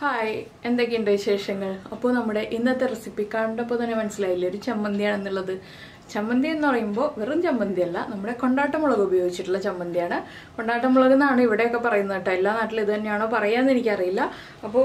Hi എന്തൊക്കെയുണ്ട് വിശേഷങ്ങൾ? അപ്പോൾ നമ്മുടെ ഇന്നത്തെ റെസിപ്പി കണ്ടപ്പോൾ തന്നെ മനസ്സിലായില്ലേ ഒരു ചമ്മന്തിയാണെന്നുള്ളത്. ചമ്മന്തി എന്ന് പറയുമ്പോൾ വെറും ചമ്മന്തിയല്ല, നമ്മുടെ കൊണ്ടാട്ടമുളക് ഉപയോഗിച്ചിട്ടുള്ള ചമ്മന്തിയാണ്. കൊണ്ടാട്ടമുളക് എന്നാണ് ഇവിടെയൊക്കെ പറയുന്നത് കേട്ടോ. എല്ലാ നാട്ടിലും ഇത് തന്നെയാണോ പറയാമെന്ന് എനിക്കറിയില്ല. അപ്പോൾ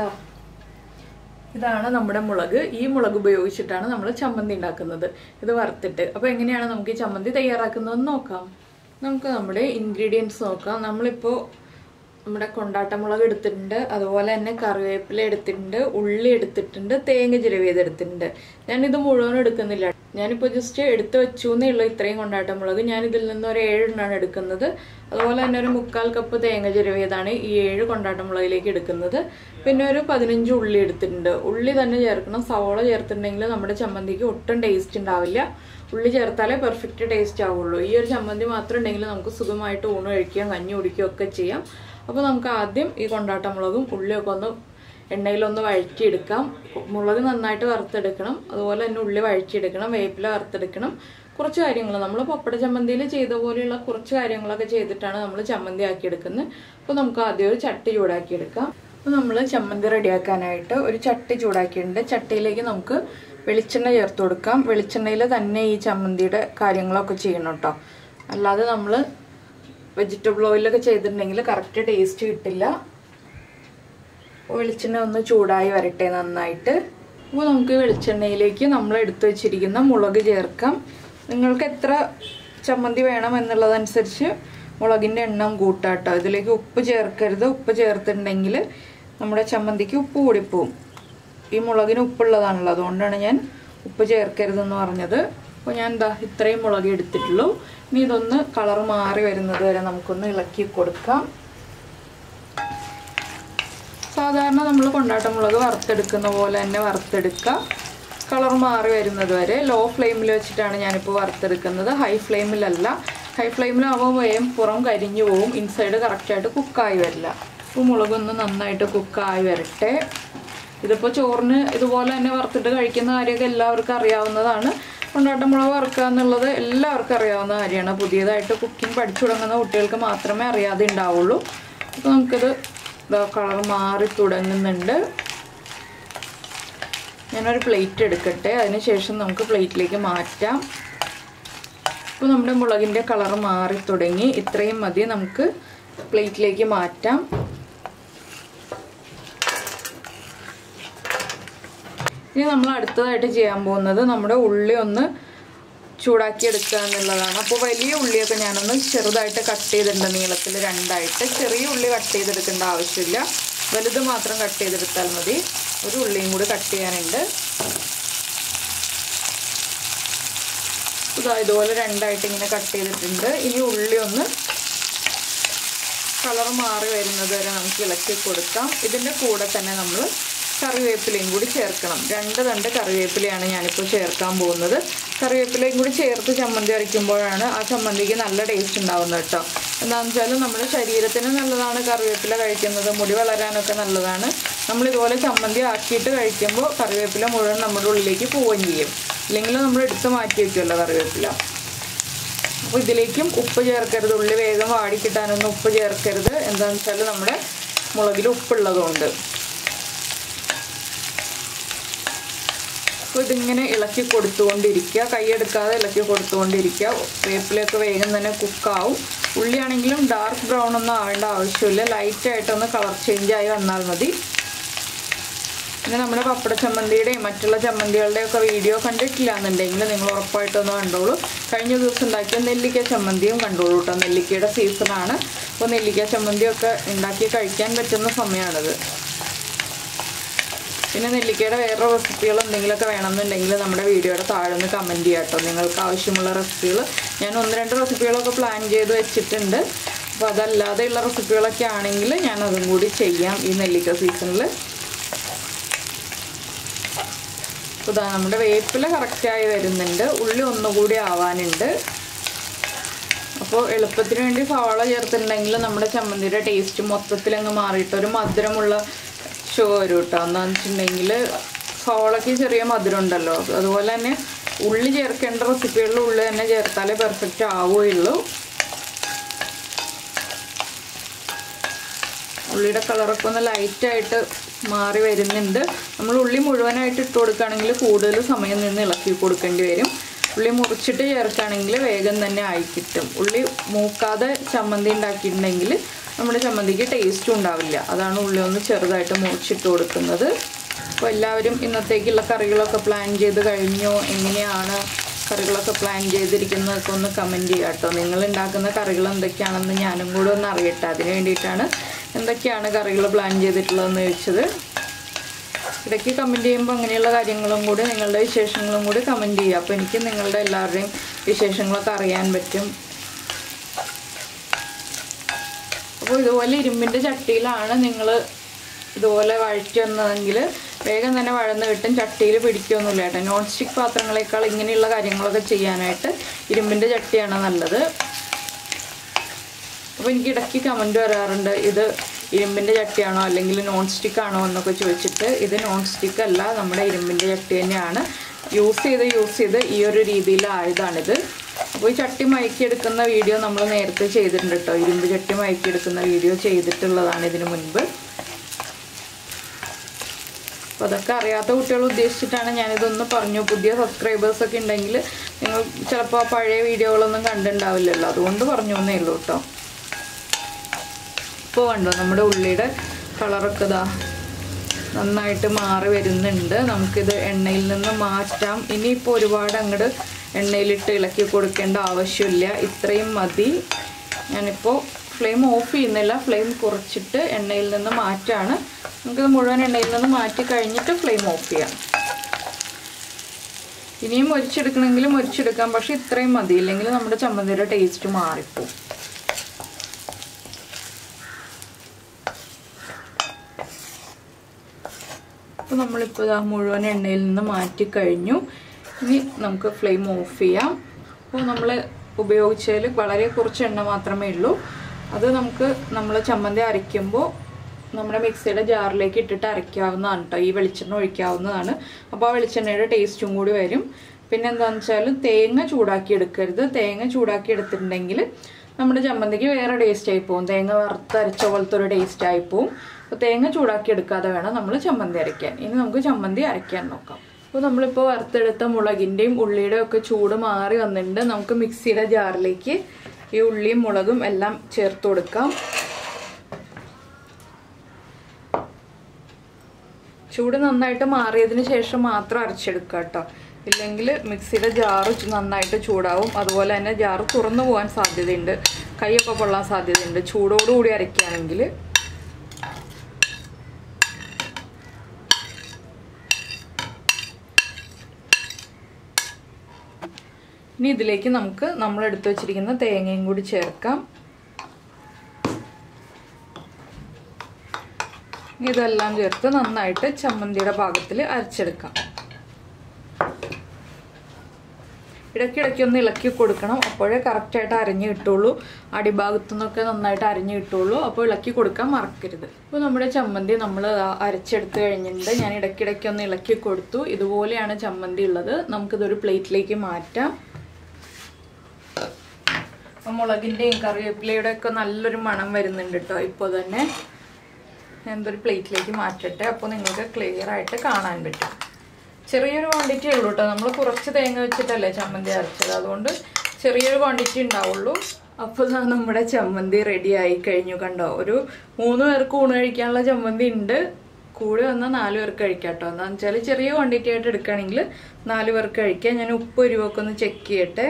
ഇതാണ് നമ്മുടെ മുളക്. ഈ മുളക് ഉപയോഗിച്ചിട്ടാണ് നമ്മൾ ചമ്മന്തി ഉണ്ടാക്കുന്നത്, ഇത് വറുത്തിട്ട്. അപ്പോൾ എങ്ങനെയാണ് നമുക്ക് ഈ ചമ്മന്തി തയ്യാറാക്കുന്നതെന്ന് നോക്കാം. നമുക്ക് നമ്മുടെ ഇൻഗ്രീഡിയൻസ് നോക്കാം. നമ്മളിപ്പോൾ നമ്മുടെ കൊണ്ടാട്ടമുളക് എടുത്തിട്ടുണ്ട്, അതുപോലെ തന്നെ കറിവേപ്പില എടുത്തിട്ടുണ്ട്, ഉള്ളി എടുത്തിട്ടുണ്ട്, തേങ്ങ ചിരവിയത് എടുത്തിട്ടുണ്ട്. ഞാനിത് മുഴുവനും എടുക്കുന്നില്ല, ഞാനിപ്പോൾ ജസ്റ്റ് എടുത്ത് വെച്ചു എന്നുള്ള ഇത്രയും കൊണ്ടാട്ടമുളക്. ഞാനിതിൽ നിന്ന് ഒരു 7 എണ്ണമാണ് എടുക്കുന്നത്. അതുപോലെ തന്നെ ഒരു 1/4 കപ്പ് തേങ്ങ ചിരവിയതാണ് ഈ 7 കൊണ്ടാട്ടമുളകിലേക്ക് എടുക്കുന്നത്. പിന്നെ ഒരു 15 ഉള്ളി എടുത്തിട്ടുണ്ട്. ഉള്ളി തന്നെ ചേർക്കണം, സവോള ചേർത്തിട്ടുണ്ടെങ്കിൽ നമ്മുടെ ചമ്മന്തിക്ക് ഒട്ടും ടേസ്റ്റ് ഉണ്ടാവില്ല. ഉള്ളി ചേർത്താലേ പെർഫെക്റ്റ് ടേസ്റ്റ് ആവുള്ളൂ. ഈ ഒരു ചമ്മന്തി മാത്രം ഉണ്ടെങ്കിൽ നമുക്ക് സുഖമായിട്ട് ഊണ് കഴിക്കാം, കഞ്ഞി കുടിക്കുകയും ഒക്കെ ചെയ്യാം. അപ്പോൾ നമുക്ക് ആദ്യം ഈ കൊണ്ടാട്ടമുളകും ഉള്ളിയൊക്കെ ഒന്ന് എണ്ണയിലൊന്ന് വഴറ്റിയെടുക്കാം. മുളക് നന്നായിട്ട് വറുത്തെടുക്കണം, അതുപോലെ തന്നെ ഉള്ളി വഴറ്റിയെടുക്കണം, വേപ്പില വറുത്തെടുക്കണം. കുറച്ച് കാര്യങ്ങൾ നമ്മൾ പപ്പട ചമ്മന്തിയിൽ ചെയ്ത പോലെയുള്ള കുറച്ച് കാര്യങ്ങളൊക്കെ ചെയ്തിട്ടാണ് നമ്മൾ ചമ്മന്തി ആക്കിയെടുക്കുന്നത്. അപ്പോൾ നമുക്ക് ആദ്യം ഒരു ചട്ടി ചൂടാക്കിയെടുക്കാം. അപ്പോൾ നമ്മൾ ചമ്മന്തി റെഡിയാക്കാനായിട്ട് ഒരു ചട്ടി ചൂടാക്കിയിട്ടുണ്ട്. ചട്ടിയിലേക്ക് നമുക്ക് വെളിച്ചെണ്ണ ചേർത്ത് കൊടുക്കാം. വെളിച്ചെണ്ണയിൽ തന്നെ ഈ ചമ്മന്തിയുടെ കാര്യങ്ങളൊക്കെ ചെയ്യണം കേട്ടോ, അല്ലാതെ നമ്മൾ വെജിറ്റബിൾ ഓയിലൊക്കെ ചെയ്തിട്ടുണ്ടെങ്കിൽ കറക്റ്റ് ടേസ്റ്റ് കിട്ടില്ല. വെളിച്ചെണ്ണ ഒന്ന് ചൂടായി വരട്ടെ നന്നായിട്ട്. അപ്പോൾ നമുക്ക് വെളിച്ചെണ്ണയിലേക്ക് നമ്മൾ എടുത്തു വെച്ചിരിക്കുന്ന മുളക് ചേർക്കാം. നിങ്ങൾക്ക് എത്ര ചമ്മന്തി വേണം എന്നുള്ളതനുസരിച്ച് മുളകിൻ്റെ എണ്ണം കൂട്ടാട്ടോ. ഇതിലേക്ക് ഉപ്പ് ചേർക്കരുത്. ഉപ്പ് ചേർത്തിട്ടുണ്ടെങ്കിൽ നമ്മുടെ ചമ്മന്തിക്ക് ഉപ്പ് കൂടിപ്പോവും. ഈ മുളകിന് ഉപ്പുള്ളതാണല്ലോ, അതുകൊണ്ടാണ് ഞാൻ ഉപ്പ് ചേർക്കരുതെന്ന് പറഞ്ഞത്. അപ്പോൾ ഞാൻ ഇത്രയും മുളക് എടുത്തിട്ടുള്ളൂ. ഇനി ഇതൊന്ന് കളർ മാറി വരുന്നത് വരെ നമുക്കൊന്ന് ഇളക്കി കൊടുക്കാം. സാധാരണ നമ്മൾ കൊണ്ടാട്ടമുളക് വറുത്തെടുക്കുന്ന പോലെ തന്നെ വറുത്തെടുക്കുക. കളർ മാറി വരുന്നത് വരെ ലോ ഫ്ലെയിമിൽ വെച്ചിട്ടാണ് ഞാനിപ്പോൾ വറുത്തെടുക്കുന്നത്, ഹൈ ഫ്ലെയിമിലല്ല. ഹൈ ഫ്ലെയിമിലാവുമ്പോൾ വേഗം പുറം കരിഞ്ഞു പോവും, ഇൻസൈഡ് കറക്റ്റായിട്ട് കുക്കായി വരില്ല. അപ്പോൾ മുളകൊന്ന് നന്നായിട്ട് കുക്കായി വരട്ടെ. ഇതിപ്പോൾ ചോറിന് ഇതുപോലെ തന്നെ വറുത്തിട്ട് കഴിക്കുന്ന കാര്യമൊക്കെ എല്ലാവർക്കും അറിയാവുന്നതാണ്. കൊണ്ടാട്ടമുളക് വറുക്കുക എന്നുള്ളത് എല്ലാവർക്കും അറിയാവുന്ന കാര്യമാണ്. പുതിയതായിട്ട് കുക്കിംഗ് പഠിച്ചു തുടങ്ങുന്ന കുട്ടികൾക്ക് മാത്രമേ അറിയാതെ ഉണ്ടാവുള്ളൂ. അപ്പോൾ നമുക്കിത് കളർ മാറി തുടങ്ങുന്നുണ്ട്. ഞാനൊരു പ്ലേറ്റ് എടുക്കട്ടെ, അതിനുശേഷം നമുക്ക് പ്ലേറ്റിലേക്ക് മാറ്റാം. ഇപ്പോൾ നമ്മുടെ മുളകിൻ്റെ കളർ മാറി തുടങ്ങി. ഇത്രയും മതി, നമുക്ക് പ്ലേറ്റിലേക്ക് മാറ്റാം. ഇനി നമ്മൾ അടുത്തതായിട്ട് ചെയ്യാൻ പോകുന്നത് നമ്മുടെ ഉള്ളി ഒന്ന് ചൂടാക്കിയെടുക്കുക എന്നുള്ളതാണ്. അപ്പോൾ വലിയ ഉള്ളിയൊക്കെ ഞാനൊന്ന് ചെറുതായിട്ട് കട്ട് ചെയ്തിട്ടുണ്ട്, നീളത്തിൽ 2ആയിട്ട്. ചെറിയ ഉള്ളി കട്ട് ചെയ്തെടുക്കേണ്ട ആവശ്യമില്ല, വലുത് മാത്രം കട്ട് ചെയ്തെടുത്താൽ മതി. ഒരു ഉള്ളിയും കൂടി കട്ട് ചെയ്യാനുണ്ട്. ഇതുപോലെ 2ആയിട്ട് ഇങ്ങനെ കട്ട് ചെയ്തിട്ടുണ്ട്. ഇനി ഉള്ളി ഒന്ന് കളർ മാറി വരുന്നത് വരെ നമുക്ക് ഇളക്കി കൊടുക്കാം. ഇതിൻ്റെ കൂടെ തന്നെ നമ്മൾ കറിവേപ്പിലയും കൂടി ചേർക്കണം. 2 തണ്ട് കറിവേപ്പിലയാണ് ഞാനിപ്പോൾ ചേർക്കാൻ പോകുന്നത്. കറിവേപ്പിലയും കൂടി ചേർത്ത് ചമ്മന്തി അരയ്ക്കുമ്പോഴാണ് ആ ചമ്മന്തിക്ക് നല്ല ടേസ്റ്റ് ഉണ്ടാവുന്നത് കേട്ടോ. എന്താണെന്ന് വെച്ചാൽ നമ്മുടെ ശരീരത്തിന് നല്ലതാണ് കറിവേപ്പില കഴിക്കുന്നത്, മുടി വളരാനൊക്കെ നല്ലതാണ്. നമ്മളിതുപോലെ ചമ്മന്തി ആക്കിയിട്ട് കഴിക്കുമ്പോൾ കറിവേപ്പില മുഴുവൻ നമ്മുടെ ഉള്ളിലേക്ക് പോവുകയും ചെയ്യും. ഇല്ലെങ്കിൽ നമ്മൾ എടുത്ത് മാറ്റി വയ്ക്കുമല്ലോ കറിവേപ്പില. അപ്പോൾ ഇതിലേക്കും ഉപ്പ് ചേർക്കരുത്, ഉള്ളി വേഗം വാടിക്കിട്ടാനൊന്നും ഉപ്പ് ചേർക്കരുത്. എന്താണെന്ന് വെച്ചാൽ നമ്മുടെ മുളകിൽ ഉപ്പുള്ളതുകൊണ്ട്. അപ്പോൾ ഇതിങ്ങനെ ഇളക്കി കൊടുത്തുകൊണ്ടിരിക്കുക, കൈയെടുക്കാതെ ഇളക്കി കൊടുത്തുകൊണ്ടിരിക്കുക. വേപ്പിലൊക്കെ വേഗം തന്നെ കുക്കാവും. ഉള്ളിയാണെങ്കിലും ഡാർക്ക് ബ്രൗൺ ഒന്നും ആവേണ്ട ആവശ്യമില്ല, ലൈറ്റായിട്ടൊന്ന് കളർ ചേഞ്ച് ആയി വന്നാൽ മതി. പിന്നെ നമ്മുടെ പപ്പട ചമ്മന്തിയുടെയും മറ്റുള്ള ചമ്മന്തികളുടെയൊക്കെ വീഡിയോ കണ്ടിട്ടില്ല എന്നുണ്ടെങ്കിൽ നിങ്ങൾ ഉറപ്പായിട്ടൊന്ന് കണ്ടോളൂ. കഴിഞ്ഞ ദിവസം ഉണ്ടാക്കിയ നെല്ലിക്ക ചമ്മന്തിയും കണ്ടോളൂ കേട്ടോ. നെല്ലിക്കയുടെ സീസണാണ്. അപ്പോൾ നെല്ലിക്ക ചമ്മന്തിയൊക്കെ ഉണ്ടാക്കി കഴിക്കാൻ പറ്റുന്ന സമയമാണിത്. പിന്നെ നെല്ലിക്കയുടെ വേറെ റെസിപ്പികൾ എന്തെങ്കിലുമൊക്കെ വേണമെന്നുണ്ടെങ്കിൽ നമ്മുടെ വീഡിയോയുടെ താഴെ നിന്ന് കമൻറ്റ് ചെയ്യാം കേട്ടോ. നിങ്ങൾക്ക് ആവശ്യമുള്ള റെസിപ്പികൾ ഞാൻ 1-2 റെസിപ്പികളൊക്കെ പ്ലാൻ ചെയ്ത് വെച്ചിട്ടുണ്ട്. അപ്പോൾ അതല്ലാതെയുള്ള റെസിപ്പികളൊക്കെ ആണെങ്കിൽ ഞാൻ അതും കൂടി ചെയ്യാം ഈ നെല്ലിക്ക സീസണിൽ. അപ്പോൾ ഇതാ നമ്മുടെ വേപ്പില കറക്റ്റായി വരുന്നുണ്ട്. ഉള്ളി ഒന്നുകൂടി ആവാനുണ്ട്. അപ്പോൾ എളുപ്പത്തിന് വേണ്ടി സവാള ചേർത്തിട്ടുണ്ടെങ്കിൽ നമ്മുടെ ചമ്മന്തിയുടെ ടേസ്റ്റ് മൊത്തത്തിലങ്ങ് മാറിയിട്ട് ഒരു മധുരമുള്ള ഷോ വരും കേട്ടോ. എന്താണെന്ന് വെച്ചിട്ടുണ്ടെങ്കിൽ സവാളയ്ക്ക് ചെറിയ മധുരം ഉണ്ടല്ലോ, അതുപോലെ തന്നെ ഉള്ളി ചേർക്കേണ്ട റെസിപ്പികളിൽ ഉള്ളി തന്നെ ചേർത്താലേ പെർഫെക്റ്റ് ആവുകയുള്ളൂ. ഉള്ളിയുടെ കളറൊക്കെ ഒന്ന് ലൈറ്റായിട്ട് മാറി വരുന്നുണ്ട്. നമ്മൾ ഉള്ളി മുഴുവനായിട്ട് ഇട്ട് കൊടുക്കുകയാണെങ്കിൽ കൂടുതൽ സമയം നിന്ന് ഇളക്കി കൊടുക്കേണ്ടി വരും. ഉള്ളി മുറിച്ചിട്ട് ചേർക്കുകയാണെങ്കിൽ വേഗം തന്നെ ആയി കിട്ടും. ഉള്ളി മൂക്കാതെ ചമ്മന്തി ഉണ്ടാക്കിയിട്ടുണ്ടെങ്കിൽ നമ്മുടെ ചമ്മന്തിക്ക് ടേസ്റ്റും ഉണ്ടാവില്ല. അതാണ് ഉള്ളി ഒന്ന് ചെറുതായിട്ട് മുറിച്ചിട്ട് കൊടുക്കുന്നത്. അപ്പോൾ എല്ലാവരും ഇന്നത്തേക്കുള്ള കറികളൊക്കെ പ്ലാൻ ചെയ്ത് കഴിഞ്ഞോ? എങ്ങനെയാണ് കറികളൊക്കെ പ്ലാൻ ചെയ്തിരിക്കുന്നതൊക്കെ ഒന്ന് കമൻറ്റ് ചെയ്യുക കേട്ടോ. നിങ്ങൾ ഉണ്ടാക്കുന്ന കറികൾ എന്തൊക്കെയാണെന്ന് ഞാനും കൂടെ ഒന്ന് അറിയട്ടെ. അതിന് വേണ്ടിയിട്ടാണ് എന്തൊക്കെയാണ് കറികൾ പ്ലാൻ ചെയ്തിട്ടുള്ളതെന്ന് ചോദിച്ചത്. ഇടയ്ക്ക് കമൻറ്റ് ചെയ്യുമ്പോൾ അങ്ങനെയുള്ള കാര്യങ്ങളും കൂടി നിങ്ങളുടെ വിശേഷങ്ങളും കൂടി കമൻറ്റ് ചെയ്യുക. അപ്പോൾ എനിക്ക് നിങ്ങളുടെ എല്ലാവരുടെയും വിശേഷങ്ങളൊക്കെ അറിയാൻ പറ്റും. അപ്പോൾ ഇതുപോലെ ഇരുമ്പിൻ്റെ ചട്ടിയിലാണ് നിങ്ങൾ ഇതുപോലെ വഴറ്റി വന്നതെങ്കിൽ വേഗം തന്നെ വഴന്ന് കിട്ടും. ചട്ടിയിൽ പിടിക്കുകയൊന്നുമില്ല കേട്ടോ. നോൺ സ്റ്റിക്ക് പാത്രങ്ങളേക്കാൾ ഇങ്ങനെയുള്ള കാര്യങ്ങളൊക്കെ ചെയ്യാനായിട്ട് ഇരുമ്പിൻ്റെ ചട്ടിയാണ് നല്ലത്. അപ്പോൾ എനിക്ക് ഇടയ്ക്ക് കമൻറ്റ് വരാറുണ്ട്, ഇത് ഇരുമ്പിൻ്റെ ചട്ടിയാണോ അല്ലെങ്കിൽ നോൺ സ്റ്റിക്ക് ആണോ എന്നൊക്കെ ചോദിച്ചിട്ട്. ഇത് നോൺ സ്റ്റിക്ക് അല്ല, നമ്മുടെ ഇരുമ്പിൻ്റെ ചട്ടി തന്നെയാണ്. യൂസ് ചെയ്ത് ഈ ഒരു രീതിയിലായതാണിത്. അപ്പോൾ ഈ ചട്ടി മയക്കിയെടുക്കുന്ന വീഡിയോ നമ്മൾ നേരത്തെ ചെയ്തിട്ടുണ്ട് കേട്ടോ. ഇരുമ്പ് ചട്ടി മയക്കിയെടുക്കുന്ന വീഡിയോ ചെയ്തിട്ടുള്ളതാണ് ഇതിന് മുൻപ്. അപ്പോൾ അതൊക്കെ അറിയാത്ത കുട്ടികൾ ഉദ്ദേശിച്ചിട്ടാണ് ഞാനിതൊന്ന് പറഞ്ഞു. പുതിയ സബ്സ്ക്രൈബേഴ്സൊക്കെ ഉണ്ടെങ്കിൽ നിങ്ങൾ ചിലപ്പോൾ പഴയ വീഡിയോകളൊന്നും കണ്ടിട്ടുണ്ടാവില്ലല്ലോ, അതുകൊണ്ട് പറഞ്ഞു എന്നേ ഉള്ളൂ കേട്ടോ. ഇപ്പോൾ കണ്ടോ നമ്മുടെ ഉള്ളിയുടെ കളറൊക്കെ ഇതാ നന്നായിട്ട് മാറി വരുന്നുണ്ട്. നമുക്കിത് എണ്ണയിൽ നിന്ന് മാറ്റാം. ഇനിയിപ്പോൾ ഒരുപാട് അങ്ങോട്ട് എണ്ണയിലിട്ട് ഇളക്കി കൊടുക്കേണ്ട ആവശ്യമില്ല, ഇത്രയും മതി. ഞാനിപ്പോൾ ഫ്ലെയിം ഓഫ് ചെയ്യുന്നില്ല, ഫ്ലെയിം കുറച്ചിട്ട് എണ്ണയിൽ നിന്ന് മാറ്റാണ്. നമുക്കിത് മുഴുവൻ എണ്ണയിൽ നിന്ന് മാറ്റി കഴിഞ്ഞിട്ട് ഫ്ലെയിം ഓഫ് ചെയ്യാം. ഇനിയും മൊരിച്ചെടുക്കണമെങ്കിൽ മൊരിച്ചെടുക്കാം, പക്ഷെ ഇത്രയും മതി, ഇല്ലെങ്കിൽ നമ്മുടെ ചമ്മന്തിയുടെ ടേസ്റ്റ് മാറിപ്പോവും. അപ്പോൾ നമ്മളിപ്പോൾ ഇതാ മുഴുവൻ എണ്ണയിൽ നിന്ന് മാറ്റി കഴിഞ്ഞു. ഇനി നമുക്ക് ഫ്ലെയിം ഓഫ് ചെയ്യാം. അപ്പോൾ നമ്മൾ ഉപയോഗിച്ചതിൽ വളരെ കുറച്ച് എണ്ണ മാത്രമേ ഉള്ളൂ. അത് നമ്മൾ ചമ്മന്തി അരയ്ക്കുമ്പോൾ നമ്മുടെ മിക്സിയുടെ ജാറിലേക്ക് ഇട്ടിട്ട് അരയ്ക്കാവുന്നതാണ് കേട്ടോ. ഈ വെളിച്ചെണ്ണ ഒഴിക്കാവുന്നതാണ്. അപ്പോൾ ആ വെളിച്ചെണ്ണയുടെ ടേസ്റ്റും കൂടി വരും. പിന്നെ എന്താണെന്ന് വെച്ചാൽ തേങ്ങ ചൂടാക്കി എടുക്കരുത്. തേങ്ങ ചൂടാക്കി എടുത്തിട്ടുണ്ടെങ്കിൽ നമ്മുടെ ചമ്മന്തിക്ക് വേറെ ടേസ്റ്റ് ആയി പോകും. തേങ്ങ വറുത്തരച്ച പോലത്തെ ഒരു ടേസ്റ്റ് ആയി പോകും. അപ്പോൾ തേങ്ങ ചൂടാക്കി എടുക്കാതെ വേണം നമ്മൾ ചമ്മന്തി അരയ്ക്കാൻ. ഇനി നമുക്ക് ചമ്മന്തി അരയ്ക്കാൻ നോക്കാം. അപ്പോൾ നമ്മളിപ്പോൾ വറുത്തെടുത്ത മുളകിൻ്റെയും ഉള്ളിയുടെയും ഒക്കെ ചൂട് മാറി വന്നിട്ടുണ്ട്. നമുക്ക് മിക്സിയുടെ ജാറിലേക്ക് ഈ ഉള്ളിയും മുളകും എല്ലാം ചേർത്ത് കൊടുക്കാം. ചൂട് നന്നായിട്ട് മാറിയതിന് ശേഷം മാത്രം അരച്ചെടുക്കുക കേട്ടോ. ഇല്ലെങ്കിൽ മിക്സിയുടെ ജാറ് നന്നായിട്ട് ചൂടാവും. അതുപോലെ തന്നെ ജാറ് തുറന്നു പോകാൻ സാധ്യതയുണ്ട്, കൈയൊക്കെ പൊള്ളാൻ സാധ്യതയുണ്ട് ചൂടോടുകൂടി അരയ്ക്കുകയാണെങ്കിൽ. ഇനി ഇതിലേക്ക് നമുക്ക് നമ്മൾ എടുത്തു വെച്ചിരിക്കുന്ന തേങ്ങയും കൂടി ചേർക്കാം. ഇതെല്ലാം ചേർത്ത് നന്നായിട്ട് ചമ്മന്തിയുടെ പാകത്തിൽ അരച്ചെടുക്കാം. ഇടയ്ക്കിടയ്ക്ക് ഒന്ന് ഇളക്കി കൊടുക്കണം, അപ്പോഴേ കറക്റ്റായിട്ട് അരഞ്ഞു കിട്ടുള്ളൂ. അടിഭാഗത്തു നിന്നൊക്കെ നന്നായിട്ട് അരഞ്ഞു കിട്ടുള്ളൂ. അപ്പോൾ ഇളക്കി കൊടുക്കാൻ മറക്കരുത്. അപ്പോൾ നമ്മുടെ ചമ്മന്തി നമ്മൾ അരച്ചെടുത്ത് കഴിഞ്ഞിട്ടുണ്ട്. ഞാൻ ഇടയ്ക്കിടയ്ക്ക് ഒന്ന് ഇളക്കി കൊടുത്തു. ഇതുപോലെയാണ് ചമ്മന്തി ഉള്ളത്. നമുക്കിതൊരു പ്ലേറ്റിലേക്ക് മാറ്റാം. മുളകിൻ്റെയും കറിവേപ്പിലയുടെ ഒക്കെ നല്ലൊരു മണം വരുന്നുണ്ട് കേട്ടോ. ഇപ്പോൾ തന്നെ എന്തൊരു പ്ലേറ്റിലേക്ക് മാറ്റട്ടെ. അപ്പോൾ നിങ്ങൾക്ക് ക്ലിയർ ആയിട്ട് കാണാൻ പറ്റും. ചെറിയൊരു ക്വാണ്ടിറ്റി ഉള്ളൂ കേട്ടോ. നമ്മൾ കുറച്ച് തേങ്ങ വെച്ചിട്ടല്ലേ ചമ്മന്തി അരച്ചത്, അതുകൊണ്ട് ചെറിയൊരു ക്വാണ്ടിറ്റി ഉണ്ടാവുള്ളൂ. അപ്പോൾ നമ്മുടെ ചമ്മന്തി റെഡി ആയി കഴിഞ്ഞു. കണ്ടോ, ഒരു 3 പേർക്ക് ഊണ് കഴിക്കാനുള്ള ചമ്മന്തി ഉണ്ട്. കൂടി വന്നാൽ 4 പേർക്ക് കഴിക്കാം കേട്ടോ. എന്താണെന്ന് വെച്ചാൽ ചെറിയ ക്വാണ്ടിറ്റി ആയിട്ട് എടുക്കുകയാണെങ്കിൽ 4 പേർക്ക് കഴിക്കാം. ഞാൻ ഉപ്പ് എരിവൊക്കെ ഒന്ന് ചെക്ക് ചെയ്യട്ടെ.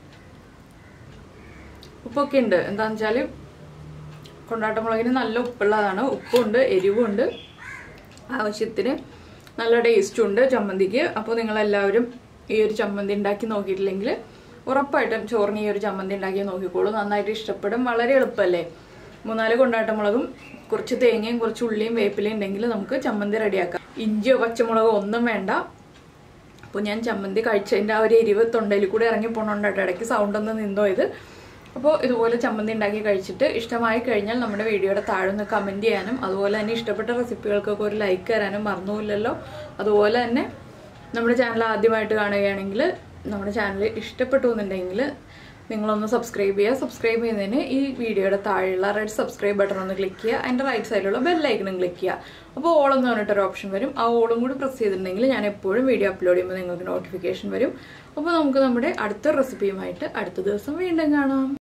ഉപ്പൊക്കെ ഉണ്ട്. എന്താണെന്ന് വെച്ചാൽ കൊണ്ടാട്ടമുളകിന് നല്ല ഉപ്പുള്ളതാണ്. ഉപ്പുണ്ട്, എരിവുണ്ട്, ആവശ്യത്തിന് നല്ല ടേസ്റ്റും ഉണ്ട് ചമ്മന്തിക്ക്. അപ്പോൾ നിങ്ങളെല്ലാവരും ഈ ഒരു ചമ്മന്തി ഉണ്ടാക്കി നോക്കിയിട്ടില്ലെങ്കിൽ ഉറപ്പായിട്ടും ചോറിന് ഈ ഒരു ചമ്മന്തി ഉണ്ടാക്കി നോക്കിക്കോളൂ. നന്നായിട്ട് ഇഷ്ടപ്പെടും. വളരെ എളുപ്പമല്ലേ. 3-4 കൊണ്ടാട്ടമുളകും കുറച്ച് തേങ്ങയും കുറച്ച് ഉള്ളിയും വേപ്പിലയും ഉണ്ടെങ്കിൽ നമുക്ക് ചമ്മന്തി റെഡിയാക്കാം. ഇഞ്ചിയോ പച്ചമുളകോ ഒന്നും വേണ്ട. അപ്പോൾ ഞാൻ ചമ്മന്തി കഴിച്ചതിൻ്റെ ആ ഒരു എരിവ് തൊണ്ടയിൽ കൂടെ ഇറങ്ങി പോകണോണ്ടായിട്ട് ഇടയ്ക്ക് സൗണ്ടൊന്നും നിന്നോയത്. അപ്പോൾ ഇതുപോലെ ചമ്മന്തി ഉണ്ടാക്കി കഴിച്ചിട്ട് ഇഷ്ടമായി കഴിഞ്ഞാൽ നമ്മുടെ വീഡിയോയുടെ താഴെ ഒന്ന് കമൻറ്റ് ചെയ്യാനും അതുപോലെ തന്നെ ഇഷ്ടപ്പെട്ട റെസിപ്പികൾക്കൊക്കെ ഒരു ലൈക്ക് തരാനും മറന്നുമില്ലല്ലോ. അതുപോലെ തന്നെ നമ്മുടെ ചാനൽ ആദ്യമായിട്ട് കാണുകയാണെങ്കിൽ നമ്മുടെ ചാനൽ ഇഷ്ടപ്പെട്ടു എന്നുണ്ടെങ്കിൽ നിങ്ങളൊന്ന് സബ്സ്ക്രൈബ് ചെയ്യുക. സബ്സ്ക്രൈബ് ചെയ്യുന്നതിന് ഈ വീഡിയോയുടെ താഴെയുള്ള റെഡ് സബ്സ്ക്രൈബ് ബട്ടൺ ഒന്ന് ക്ലിക്ക് ചെയ്യുക. അതിൻ്റെ റൈറ്റ് സൈഡിലുള്ള ബെല്ലൈക്കണും ക്ലിക്ക് ചെയ്യുക. അപ്പോൾ ഓളെന്ന് പറഞ്ഞിട്ടൊരു ഓപ്ഷൻ വരും. ആ ഓളും കൂടി പ്രസ് ചെയ്തിട്ടുണ്ടെങ്കിൽ ഞാൻ എപ്പോഴും വീഡിയോ അപ്ലോഡ് ചെയ്യുമ്പോൾ നിങ്ങൾക്ക് നോട്ടിഫിക്കേഷൻ വരും. അപ്പോൾ നമുക്ക് നമ്മുടെ അടുത്ത റെസിപ്പിയുമായിട്ട് അടുത്ത ദിവസം വീണ്ടും കാണാം.